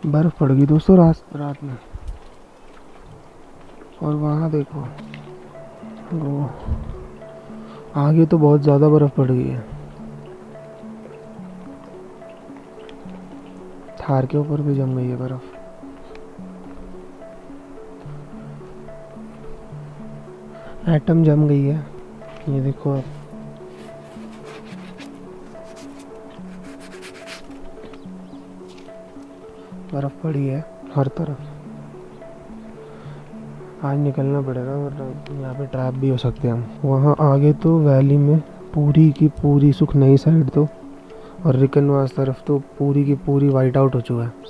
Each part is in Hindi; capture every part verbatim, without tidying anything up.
बर्फ़ पड़ गई दोस्तों रात रात में। और वहाँ देखो, वो आगे तो बहुत ज़्यादा बर्फ़ पड़ गई है। थार के ऊपर भी जम गई है बर्फ़। एटम जम गई है, ये देखो आप। बर्फ़ पड़ी है हर तरफ। आज निकलना पड़ेगा वरना यहाँ पे ट्रैप भी हो सकते हैं हम। वहाँ आगे तो वैली में पूरी की पूरी सुखनई साइड तो और रिकनवास तरफ तो पूरी की पूरी वाइट आउट हो चुका है।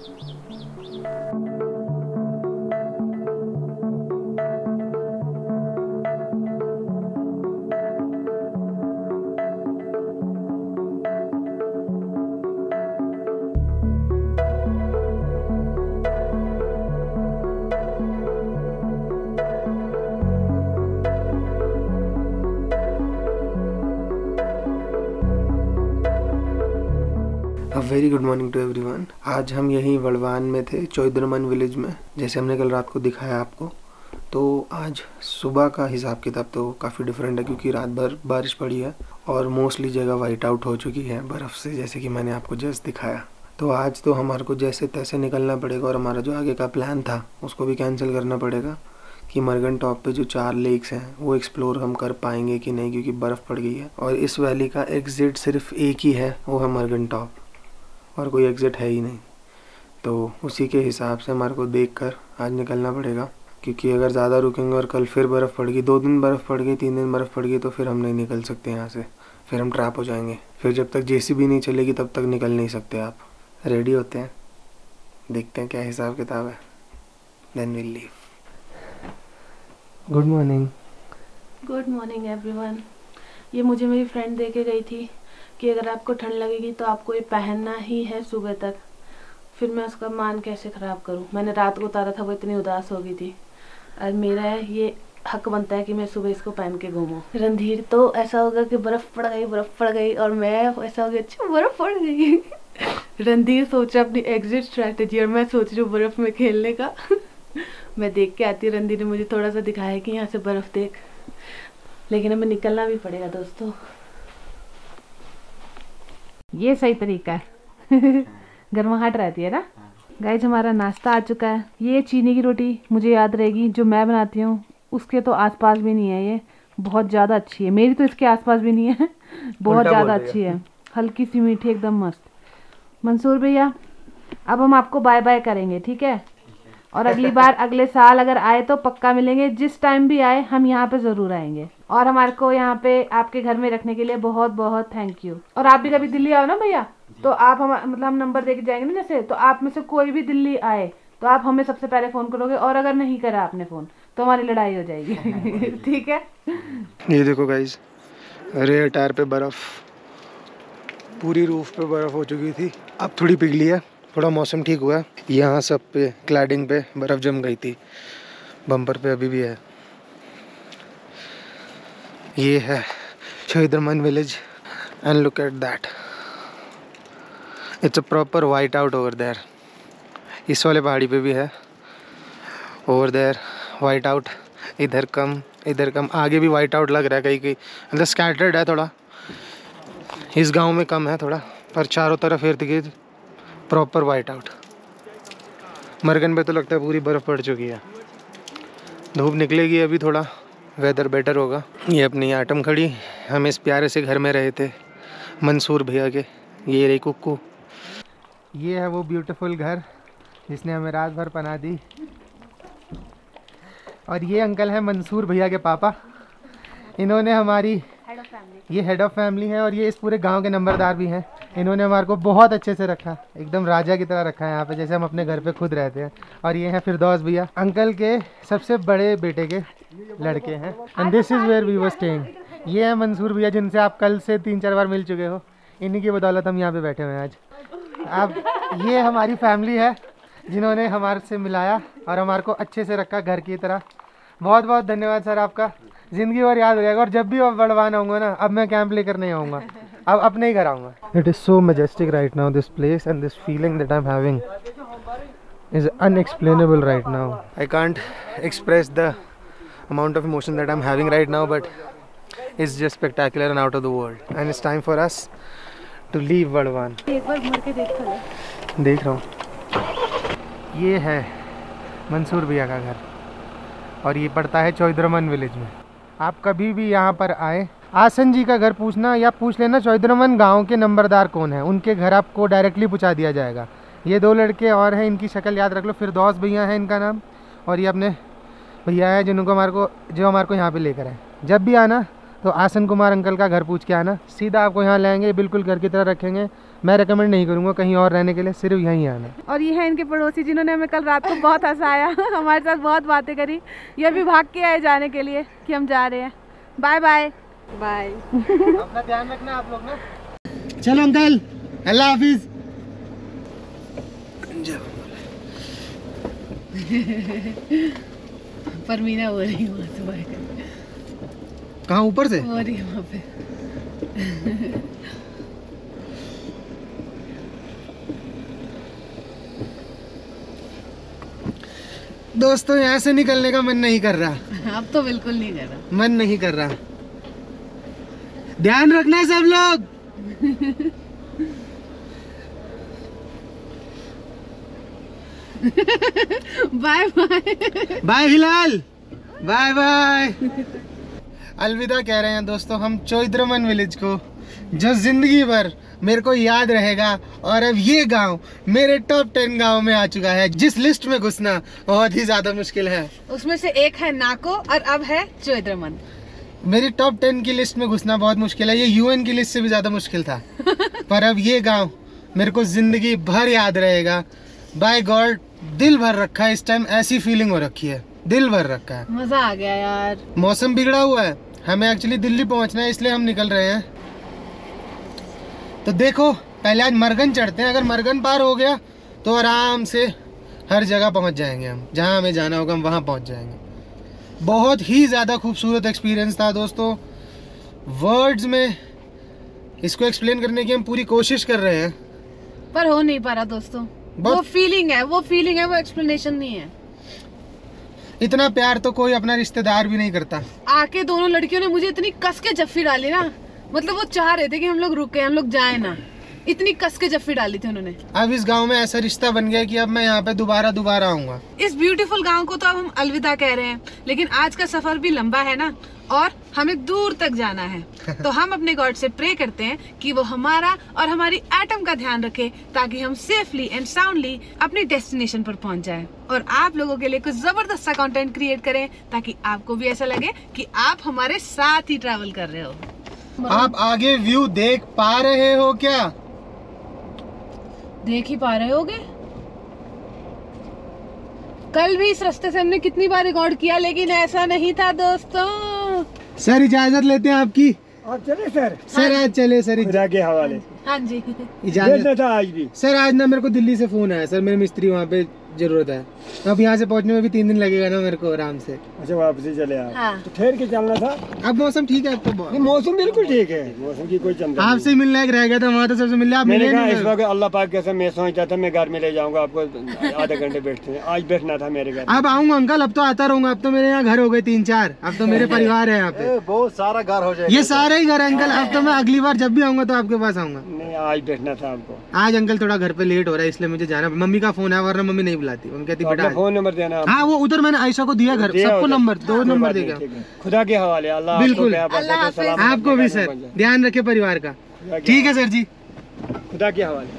Very good morning to everyone. आज हम यहीं वड़वान में थे, चौधरमन विलेज में, जैसे हमने कल रात को दिखाया आपको। तो आज सुबह का हिसाब किताब तो काफ़ी डिफरेंट है क्योंकि रात भर बारिश पड़ी है और मोस्टली जगह वाइट आउट हो चुकी है बर्फ़ से, जैसे कि मैंने आपको जस्ट दिखाया। तो आज तो हमारे को जैसे तैसे निकलना पड़ेगा और हमारा जो आगे का प्लान था उसको भी कैंसिल करना पड़ेगा कि मरगन टॉप पे जो चार लेक्स हैं वो एक्सप्लोर हम कर पाएंगे कि नहीं, क्योंकि बर्फ़ पड़ गई है। और इस वैली का एग्ज़िट सिर्फ एक ही है, वो है मरगन टॉप, और कोई एग्ज़िट है ही नहीं। तो उसी के हिसाब से हमारे को देखकर आज निकलना पड़ेगा, क्योंकि अगर ज़्यादा रुकेंगे और कल फिर बर्फ़ पड़ गई, दो दिन बर्फ़ पड़ गई, तीन दिन बर्फ़ पड़ गई, तो फिर हम नहीं निकल सकते यहाँ से। फिर हम ट्रैप हो जाएंगे। फिर जब तक जेसीबी नहीं चलेगी तब तक निकल नहीं सकते आप। रेडी होते हैं, देखते हैं क्या हिसाब किताब है, then we leave. Good morning. Good morning everyone. ये मुझे मेरी फ्रेंड दे के गई थी कि अगर आपको ठंड लगेगी तो आपको ये पहनना ही है सुबह तक। फिर मैं उसका मान कैसे ख़राब करूं। मैंने रात को उतारा था, वो इतनी उदास हो गई थी। और मेरा ये हक बनता है कि मैं सुबह इसको पहन के घूमूं। रणधीर तो ऐसा होगा कि बर्फ़ पड़ गई बर्फ़ पड़ गई, और मैं ऐसा होगी अच्छा बर्फ़ पड़ गई। रणधीर सोच रहा अपनी एग्जिट स्ट्रैटेजी और मैं सोच रही हूँ बर्फ़ में खेलने का। मैं देख के आती हूँ, रणधीर ने मुझे थोड़ा सा दिखाया कि यहाँ से बर्फ़ देख, लेकिन हमें निकलना भी पड़ेगा दोस्तों। ये सही तरीका है। गर्माहट रहती है ना। गाइस हमारा नाश्ता आ चुका है। ये चीनी की रोटी मुझे याद रहेगी, जो मैं बनाती हूँ उसके तो आसपास भी नहीं है। ये बहुत ज़्यादा अच्छी है, मेरी तो इसके आसपास भी नहीं है। बहुत ज़्यादा अच्छी है, हल्की सी मीठी, एकदम मस्त। मंसूर भैया अब हम आपको बाय बाय करेंगे, ठीक है? और अगली बार अगले साल अगर आए तो पक्का मिलेंगे। जिस टाइम भी आए हम यहाँ पे ज़रूर आएंगे। और हमारे को यहाँ पे आपके घर में रखने के लिए बहुत बहुत थैंक यू। और आप भी कभी दिल्ली आओ ना भैया, तो आप हम मतलब हम नंबर दे के जाएंगे ना, जैसे तो आप में से कोई भी दिल्ली आए तो आप हमें सबसे पहले फ़ोन करोगे, और अगर नहीं करा आपने फ़ोन तो हमारी लड़ाई हो जाएगी। ठीक है? ये देखो गाइस, रेयर टायर पे बर्फ़, पूरी रूफ पे बर्फ़ हो चुकी थी, अब थोड़ी पिघली है, थोड़ा मौसम ठीक हुआ है। यहाँ सब पे क्लैडिंग पे बर्फ़ जम गई थी, बम्पर पे अभी भी है। ये है Chaudharman village and look at that, it's a proper white out over there. इस वाले पहाड़ी पे भी है, ओवर देयर वाइट आउट, इधर कम इधर कम, आगे भी वाइट आउट लग रहा है कहीं कहीं, मतलब स्कैटर्ड है थोड़ा। इस गांव में कम है थोड़ा, पर चारों तरफ इर्द गिर्द प्रॉपर वाइट आउट। मरगन पे तो लगता है पूरी बर्फ़ पड़ चुकी है। धूप निकलेगी अभी, थोड़ा वेदर बेटर होगा। ये अपनी आटम खड़ी, हम इस प्यारे से घर में रहे थे मंसूर भैया के। ये रही कुक्कू। ये है वो ब्यूटीफुल घर जिसने हमें रात भर पनाह दी। और ये अंकल है मंसूर भैया के पापा। इन्होंने हमारी, ये हेड ऑफ फैमिली है और ये इस पूरे गांव के नंबरदार भी हैं। इन्होंने हमारे को बहुत अच्छे से रखा, एकदम राजा की तरह रखा है यहाँ पे, जैसे हम अपने घर पे खुद रहते हैं। और ये हैं फिरदौस भैया, अंकल के सबसे बड़े बेटे के लड़के हैं। And this is where we were staying. ये है मंसूर भैया जिनसे आप कल से तीन चार बार मिल चुके हो। इन्हीं की बदौलत हम यहाँ पे बैठे हुए हैं आज। अब ये हमारी फैमिली है जिन्होंने हमारे से मिलाया और हमारे को अच्छे से रखा घर की तरह। बहुत बहुत धन्यवाद सर आपका, ज़िंदगी भर याद रहेगा। और जब भी अब वड़वान आऊँगा ना, अब मैं कैंप लेकर नहीं आऊँगा, अब अपने ही घर आऊँगा। It is so majestic right now this place and this feeling that I am having. is unexplainable right now. I can't express the amount of emotion that I'm having right now, but it's just spectacular and out of the world. And it's time for us to leave Warwan. एक बार घूम के देख ले. देख रहा हूँ. ये है मंसूर भैया का घर और ये पड़ता है चौधरमन विलेज में. आप कभी भी यहाँ पर आए, आसन जी का घर पूछना या पूछ लेना चौधरमन गांव के नंबरदार कौन है, उनके घर आपको डायरेक्टली पहुँचा दिया जाएगा. ये दो लड़के और हैं, इनकी शक्ल याद रख लो. फिरदौस भैया है इनका नाम और ये अपने भैया है जिनको हमारे को जो हमारे को यहाँ पे लेकर आए. जब भी आना तो आसन कुमार अंकल का घर पूछ के आना, सीधा आपको यहाँ लाएंगे, बिल्कुल घर की तरह रखेंगे. मैं रेकमेंड नहीं करूँगा कहीं और रहने के लिए, सिर्फ यहीं आना. और ये है इनके पड़ोसी जिन्होंने हमें कल रात को बहुत हंसाया. हमारे साथ बहुत बातें करी. ये भी भाग के आए जाने के लिए कि हम जा रहे हैं. Bye bye bye. अपना ध्यान रखना आप लोग ना. चलो अंकल, अल्लाह हाफिज. पर मीना हो रही वहाँ से. कहाँ ऊपर से? हो रही वहाँ पे. दोस्तों यहाँ से निकलने का मन नहीं कर रहा. अब तो बिल्कुल नहीं कर रहा. मन नहीं कर रहा. ध्यान रखना सब लोग. Bye bye. Bye Hilal. Bye bye. अलविदा कह रहे हैं दोस्तों हम चौधरमन विलेज को, जो जिंदगी भर मेरे को याद रहेगा. और अब ये गांव मेरे टॉप टेन गांव में आ चुका है, जिस लिस्ट में घुसना बहुत ही ज्यादा मुश्किल है. उसमें से एक है नाको और अब है चौधरमन. मेरी टॉप टेन की लिस्ट में घुसना बहुत मुश्किल है. ये यूएन की लिस्ट से भी ज्यादा मुश्किल था. पर अब ये गांव मेरे को जिंदगी भर याद रहेगा. बाय गॉड, दिल भर रखा है. इस टाइम ऐसी फीलिंग हो रखी है, दिल भर रखा है. मजा आ गया यार. मौसम बिगड़ा हुआ है, हमें एक्चुअली दिल्ली पहुंचना है, इसलिए हम निकल रहे हैं. तो देखो पहले आज मरगन चढ़ते हैं. अगर मरगन पार हो गया तो आराम से हर जगह पहुंच जाएंगे. हम जहां हमें जाना होगा हम वहां पहुंच जाएंगे. बहुत ही ज़्यादा खूबसूरत एक्सपीरियंस था दोस्तों. वर्ड्स में इसको एक्सप्लेन करने की हम पूरी कोशिश कर रहे हैं, पर हो नहीं पा रहा दोस्तों. वो फीलिंग है, वो फीलिंग है, वो एक्सप्लेनेशन नहीं है. इतना प्यार तो कोई अपना रिश्तेदार भी नहीं करता. आके दोनों लड़कियों ने मुझे इतनी कस के जफ्फी डाली ना, मतलब वो चाह रहे थे कि हम लोग रुके, हम लोग जाए ना. इतनी कस के जफ्फी डाली थी उन्होंने. अब इस गांव में ऐसा रिश्ता बन गया कि अब मैं यहाँ पे दोबारा दोबारा आऊंगा. इस ब्यूटीफुल गांव को तो अब हम अलविदा कह रहे हैं, लेकिन आज का सफर भी लंबा है ना, और हमें दूर तक जाना है. तो हम अपने गॉड से प्रे करते हैं कि वो हमारा और हमारी एटम का ध्यान रखे, ताकि हम सेफली एंड साउंडली अपनी डेस्टिनेशन पर पहुंच जाएं. और आप लोगों के लिए कुछ जबरदस्त सा कंटेंट क्रिएट करें, ताकि आपको भी ऐसा लगे कि आप हमारे साथ ही ट्रैवल कर रहे हो. आप आगे व्यू देख पा रहे हो क्या? देख ही पा रहे होगे. कल भी इस रास्ते से हमने कितनी बार रिकॉर्ड किया, लेकिन ऐसा नहीं था दोस्तों. सर इजाजत लेते हैं आपकी. आप चले सर. सर आज चले सर. खुदा के हवाले. हाँ जी इजाजत था आज भी. सर आज ना मेरे को दिल्ली से फोन आया सर, मेरे मिस्त्री वहाँ पे जरूरत है. अब यहाँ से पहुँचने में भी तीन दिन लगेगा ना मेरे को आराम से. अच्छा वापसी चले आप. हाँ. तो ठहर के चलना था. अब मौसम ठीक है अब तो. नहीं मौसम बिल्कुल ठीक है, मौसम की कोई चिंता नहीं. आपसे मिलना एक रह गया था, वहाँ तो सबसे मिलने आप मैंने मिले कहा नहीं इस सर. वक्त अल्लाह पाक कैसे मैं सोचता था मैं घर में ले जाऊंगा आपको, आधे घंटे बैठते हैं. आज बैठना था मेरे घर. अब आऊंगा अंकल, अब तो आता रहूंगा. अब तो मेरे यहाँ घर हो गए तीन चार, अब तो मेरे परिवार है यहाँ पे. बहुत सारा घर हो जाएगा. ये सारे ही घर है अंकल. अब तो मैं अगली बार जब भी आऊंगा तो आपके पास आऊंगा. नहीं आज बैठना था आपको. आज अंकल थोड़ा घर पे लेट हो रहा है, इसलिए मुझे जाना. मम्मी का फोन है, वरना मम्मी नहीं बुलाती. मम्मी कहती बेटा फोन नंबर देना. हाँ वो उधर मैंने आयशा को दिया घर, सबको नंबर, दो नंबर दे गया. खुदा के हवाले. अल्लाह बिल्कुल. आपको आपको भी सर ध्यान रखे परिवार का. ठीक है सर जी. खुदा के हवाले.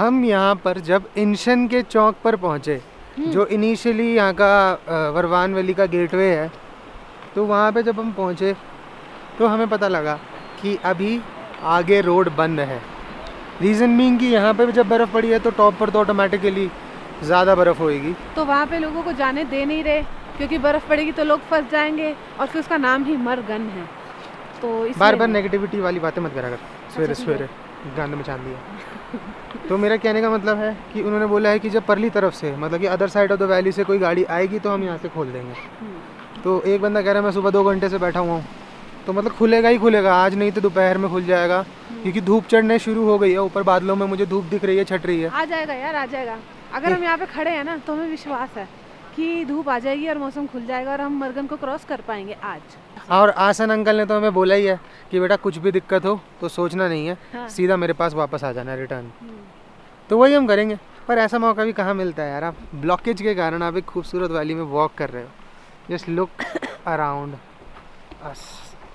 हम यहाँ पर जब इंशन के चौक पर पहुँचे, जो इनिशियली यहाँ का वरवान वैली का गेटवे है, तो वहाँ पे जब हम पहुँचे तो हमें पता लगा कि अभी आगे रोड बंद है। रीज़न बीइंग कि यहाँ पे जब बर्फ़ पड़ी है तो टॉप पर तो ऑटोमेटिकली ज़्यादा बर्फ़ होएगी, तो वहाँ पे लोगों को जाने दे नहीं रहे क्योंकि बर्फ़ पड़ेगी तो लोग फंस जाएंगे, और फिर उसका नाम ही मरगन है। तो बार बार नेगेटिविटी वाली बातें मत करा कर, सवेरे सवेरे गंद मचा दिया। तो मेरा कहने का मतलब है कि उन्होंने बोला है कि जब परली तरफ से, मतलब कि other side of the valley से कोई गाड़ी आएगी तो हम यहाँ से खोल देंगे। तो एक बंदा कह रहा है मैं सुबह दो घंटे से बैठा हुआ हूँ, तो मतलब खुलेगा ही खुलेगा आज, नहीं तो दोपहर में खुल जाएगा, क्योंकि धूप चढ़ने शुरू हो गई है। ऊपर बादलों में मुझे धूप दिख रही है, छट रही है। आ जाएगा यार, आ जाएगा। अगर हम यहाँ पे खड़े हैं ना तो हमें विश्वास है कि धूप आ जाएगी और मौसम खुल जाएगा और हम मरगन को क्रॉस कर पाएंगे आज। और आसन अंकल ने तो हमें बोला ही है कि बेटा कुछ भी दिक्कत हो तो सोचना नहीं है, हाँ। सीधा मेरे पास वापस आ जाना, रिटर्न। तो वही हम करेंगे, पर ऐसा मौका भी कहाँ मिलता है यार। आप ब्लॉकेज के कारण आप एक खूबसूरत वैली में वॉक कर रहे हो, जस्ट लुक अराउंड अस।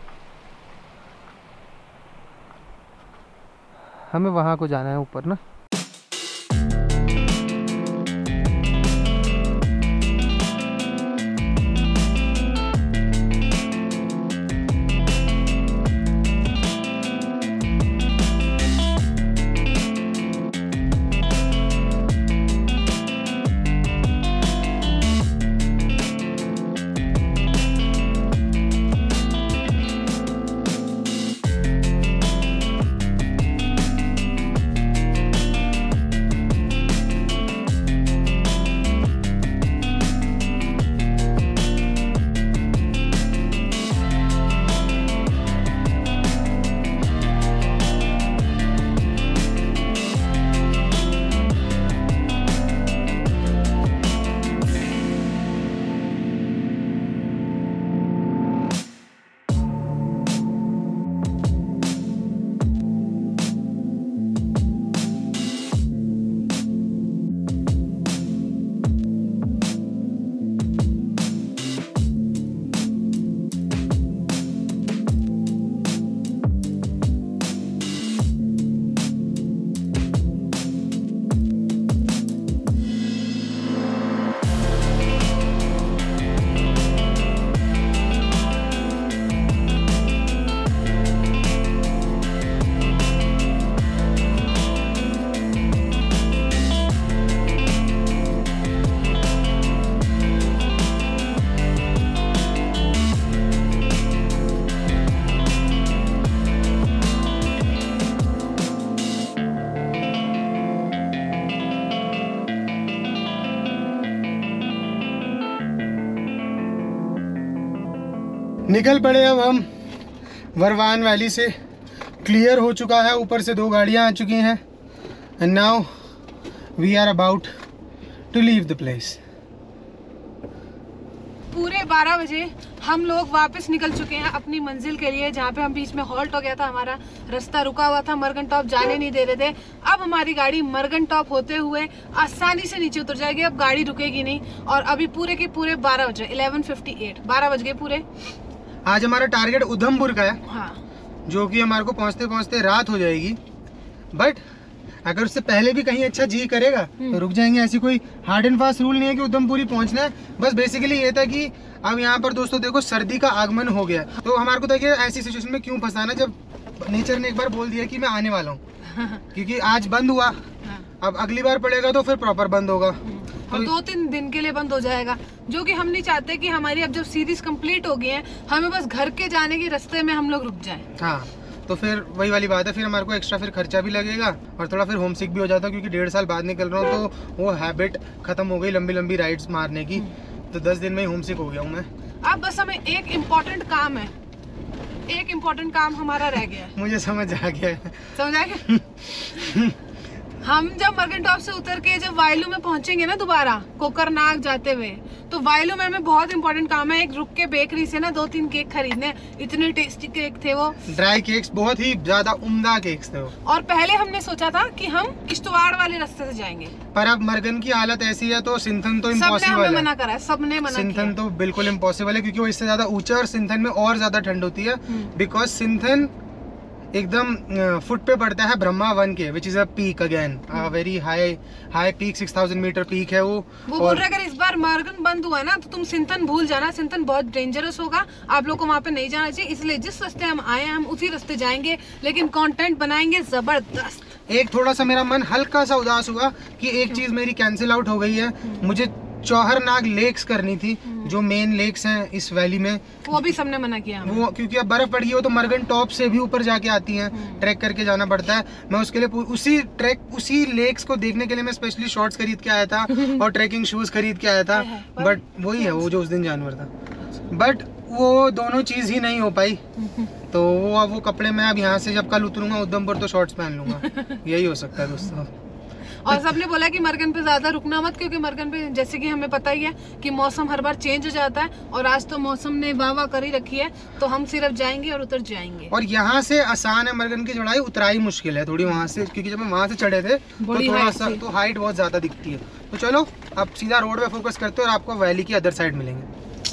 हमें वहाँ को जाना है ऊपर ना। निकल पड़े अब हम वरवान वैली से। क्लियर हो चुका है, ऊपर से दो गाड़ियां आ चुकी हैं, and now we are about to leave the place. पूरे बारह बजे हम लोग वापस निकल चुके हैं अपनी मंजिल के लिए, जहाँ पे हम बीच में हॉल्ट हो गया था, हमारा रास्ता रुका हुआ था, मरगन टॉप जाने नहीं दे रहे थे। अब हमारी गाड़ी मरगन टॉप होते हुए आसानी से नीचे उतर जाएगी, अब गाड़ी रुकेगी नहीं। और अभी पूरे के पूरे बारह बजे इलेवन फिफ्टी एट बारह बज गए पूरे। आज हमारा टारगेट उधमपुर का है, हाँ, जो कि हमारे को पहुंचते पहुंचते रात हो जाएगी। बट अगर उससे पहले भी कहीं अच्छा जी करेगा तो रुक जाएंगे। ऐसी कोई हार्ड एंड फास्ट रूल नहीं है कि उधमपुर ही पहुंचना है। बस बेसिकली ये था कि अब यहाँ पर दोस्तों देखो सर्दी का आगमन हो गया, तो हमारे को देखिए ऐसी सिचुएशन में क्यों फंसाना जब नेचर ने एक बार बोल दिया कि मैं आने वाला हूँ। क्योंकि आज बंद हुआ, अब अगली बार पड़ेगा तो फिर प्रॉपर बंद होगा, और दो तीन दिन के लिए बंद हो जाएगा, जो कि हम नहीं चाहते कि हमारी अब जब सीरीज कंप्लीट हो गई है, हमें बस घर के जाने के रास्ते में हम लोग रुक जाएं। हाँ, तो फिर वही वाली बात है, फिर हमारे को एक्स्ट्रा फिर खर्चा भी लगेगा और थोड़ा फिर होम सिक भी हो जाता है, क्योंकि डेढ़ साल बाद निकल रहा हूँ तो वो हैबिट खत्म हो गई लंबी लंबी राइड्स मारने की। तो दस दिन में ही होम सिक हो गया हूँ मैं। अब बस हमें एक इम्पोर्टेंट काम है, एक इम्पोर्टेंट काम हमारा रह गया है। मुझे समझ आ गया है। समझ आ गया? हम जब मरगन टॉप से उतर के जब वायलू में पहुंचेंगे ना दोबारा कोकरनाग जाते हुए, तो वायलू में हमें बहुत इंपॉर्टेंट काम है, एक रुक के बेकरी से ना दो तीन केक खरीदने। इतने टेस्टी केक थे वो, ड्राई केक्स, बहुत ही ज्यादा उम्दा केक्स थे वो। और पहले हमने सोचा था कि हम किश्तवाड़ वाले रास्ते से जाएंगे, पर अब मरगन की हालत ऐसी है तो सिंथन तो इम्पॉसिबल इम्पॉसिबल है। मना करा है, सबने मना किया। सिंथन तो बिल्कुल इम्पॉसिबल है, क्योंकि वो इससे ज्यादा ऊंचा और सिंथन में और ज्यादा ठंड होती है। बिकॉज सिंथन एकदम फुट पे पड़ता है ब्रह्मा वन के, which is a peak again, very high high peak, six thousand metre peak है वो। वो बोल रहे अगर इस बार मर्गन बंद हुआ ना तो तुम सिंथन भूल जाना, सिंथन बहुत डेंजरस होगा, आप लोग को वहाँ पे नहीं जाना चाहिए, इसलिए जिस रास्ते हम आए हैं हम उसी रास्ते जाएंगे, लेकिन कंटेंट बनाएंगे जबरदस्त। एक थोड़ा सा मेरा मन हल्का सा उदास हुआ कि एक चीज मेरी कैंसिल आउट हो गई है, मुझे चौहरनाग लेक्स करनी थी, जो मेन लेक्स हैं इस वैली में, वो भी सबने मना किया वो क्योंकि अब बर्फ पड़ गई हो तो मर्गन टॉप से भी ऊपर जाके आती हैं, ट्रैक करके जाना पड़ता है। मैं उसके लिए उसी ट्रैक उसी लेक्स को देखने के लिए मैं स्पेशली शॉर्ट्स खरीद के आया था और ट्रैकिंग शूज खरीद के आया था, बट वही है वो जो उस दिन जानवर था, बट वो दोनों चीज ही नहीं हो पाई। तो वो वो कपड़े मैं अब यहाँ से जब कल उतरूंगा उधमपुर तो शॉर्ट्स पहन लूंगा, यही हो सकता है दोस्तों। और सबने बोला कि मर्गन पे ज्यादा रुकना मत, क्योंकि मर्गन पे जैसे कि हमें पता ही है कि मौसम हर बार चेंज हो जाता है, और आज तो मौसम ने वाह वाह करी रखी है, तो हम सिर्फ जाएंगे और उतर जाएंगे। और यहाँ से आसान है मर्गन की चढ़ाई, उतराई मुश्किल है थोड़ी वहाँ से, क्योंकि जब हम वहाँ से चढ़े थे तो थोड़ा सा तो हाइट बहुत ज्यादा दिखती है। तो चलो अब सीधा रोड पे फोकस करते हैं और आपको वैली की अदर साइड मिलेंगे।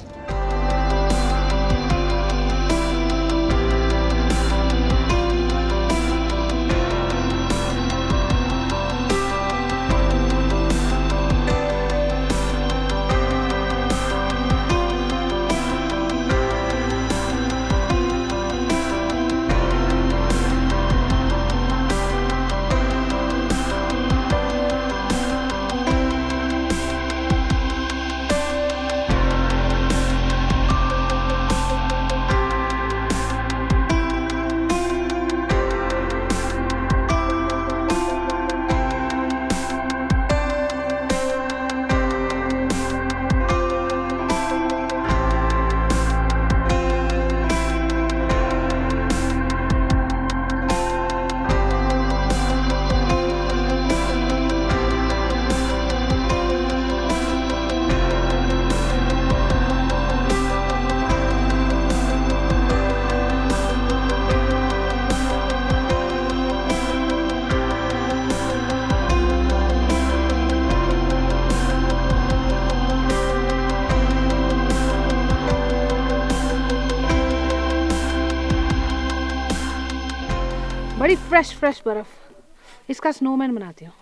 बड़ी फ्रेश फ्रेश बर्फ, इसका स्नोमैन बनाती हूँ।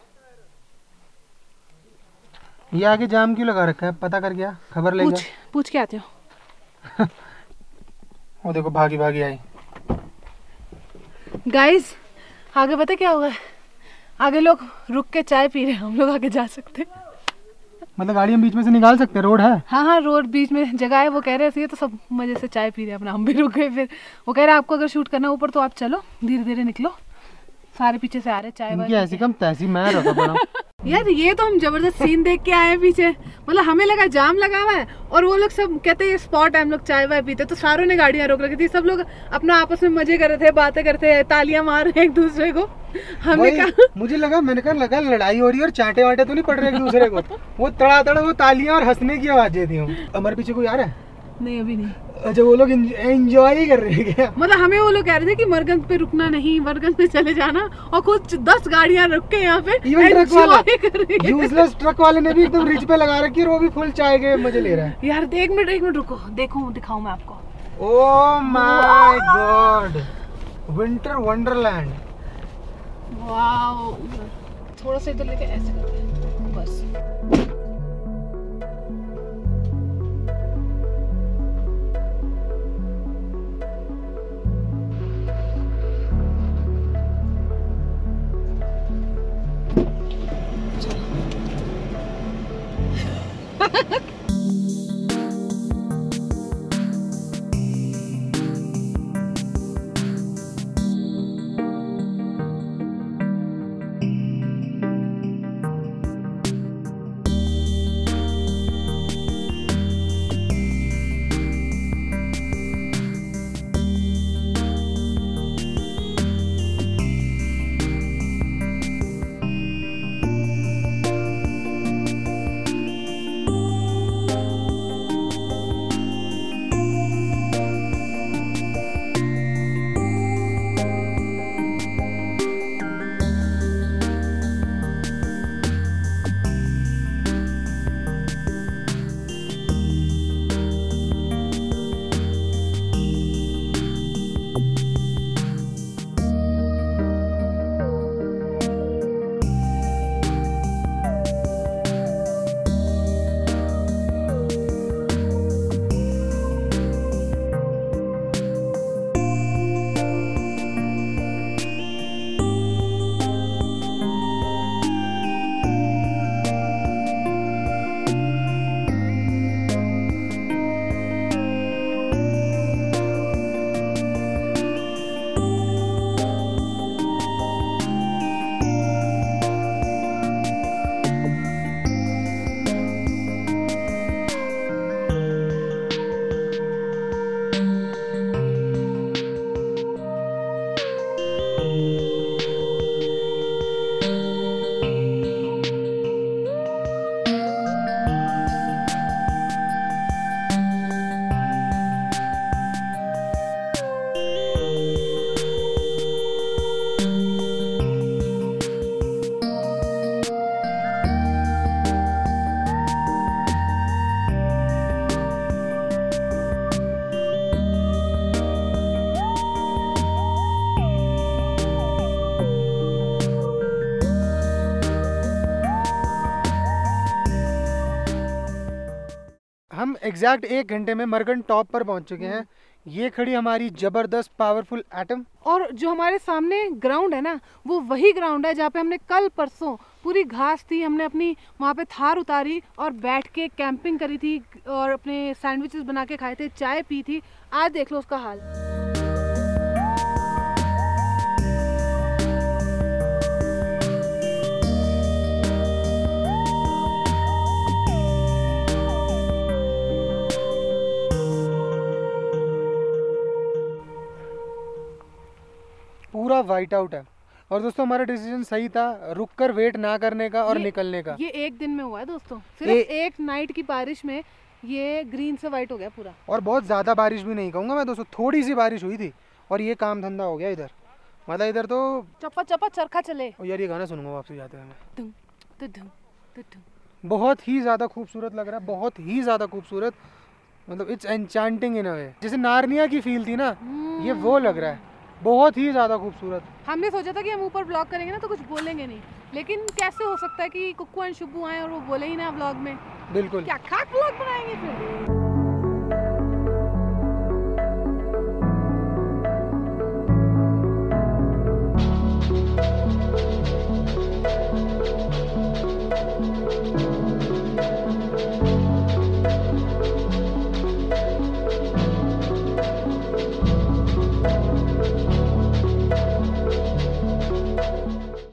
ये आगे जाम क्यों लगा रखा है, पता कर गया, खबर ले पूछ पूछ के आती हूँ। वो देखो भागी भागी आई। गाइस आगे पता क्या हुआ है, आगे लोग रुक के चाय पी रहे हैं, हम लोग आगे जा सकते हैं, मतलब गाड़ी हम बीच में से निकाल सकते हैं, रोड है। हाँ हाँ रोड बीच में जगह है, वो कह रहे थे तो सब मजे से चाय पी रहे हैं अपना, हम भी रुक गए। फिर वो कह रहे आपको अगर शूट करना ऊपर तो आप चलो, धीरे धीरे निकलो, सारे पीछे से आ रहे चाय वाले। ऐसी कम तैसी मैं रखा पड़ा। यार ये तो हम जबरदस्त सीन देख के आए हैं पीछे, मतलब हमें लगा जाम लगा हुआ है और वो लोग सब कहते हैं स्पॉट है, हम लोग चाय वाय पीते, तो सारों ने गाड़ियां रोक रखी थी, सब लोग अपना आपस में मजे कर रहे थे, बातें करते, तालियां मार रहे एक दूसरे को। हमने कहा मुझे लगा मैंने कहा लगा लड़ाई हो रही है और चाटे वाटे तो नहीं पड़ रहे एक दूसरे को, वो तड़ा तड़ा वो तालियां और हंसने की आवाजें थी। हमारे पीछे कोई आ रहा है? नहीं अभी नहीं। अच्छा वो लोग एंजॉय ही कर रहे हैं क्या? मतलब हमें वो लोग कह रहे थे कि मरगन पे रुकना नहीं, मरगन पे चले जाना, और कुछ दस गाड़ियां रुक के यहाँ पे ट्रक वाला यूजलेस ट्रक वाले ने भी एकदम रिज पे लगा रखी है और वो भी फुल चाय के मजे ले रहा है। यार एक मिनट एक मिनट रुको, देखो दिखाऊं मैं आपको। Oh my God, winter wonderland. Wow, थोड़ा सा इधर लेके ऐसे करते हैं बस। हम एग्जैक्ट एक घंटे में मरगन टॉप पर पहुंच चुके हैं। ये खड़ी हमारी जबरदस्त पावरफुल एटम। और जो हमारे सामने ग्राउंड है ना, वो वही ग्राउंड है जहाँ पे हमने कल परसों पूरी घास थी, हमने अपनी वहाँ पे थार उतारी और बैठ के कैंपिंग करी थी और अपने सैंडविचेस बना के खाए थे, चाय पी थी। आज देख लो उसका हाल। पूरा वाइट आउट है। और दोस्तों हमारा डिसीजन सही था, रुककर वेट ना करने का और निकलने का। ये एक दिन में हुआ है दोस्तों, सिर्फ ए... एक नाइट की बारिश में ये ग्रीन से वाइट हो गया पूरा। और बहुत ज़्यादा बारिश भी नहीं कहूँगा मैं दोस्तों, थोड़ी सी बारिश हुई थी और ये काम धंधा हो गया इधर। मतलब इधर तो चप्पा चप्पा चरखा चले। और यार ये गाना सुनूंगा वापसी जाते हैं मैं। तुम, तुम, तुम, तुम, तुम। बहुत ही ज़्यादा खूबसूरत लग रहा है, बहुत ही ज़्यादा खूबसूरत। मतलब इट्स एन्चांटिंग इन अ वे। जैसे नार्निया की फील थी ना, ये वो लग रहा है, बहुत ही ज़्यादा खूबसूरत। हमने सोचा था कि हम ऊपर ब्लॉग करेंगे ना तो कुछ बोलेंगे नहीं, लेकिन कैसे हो सकता है कि कुक्कू एंड शुब्बू आए और वो बोले ही ना ब्लॉग में। बिल्कुल, क्या खाक ब्लॉग बनाएंगे फिर।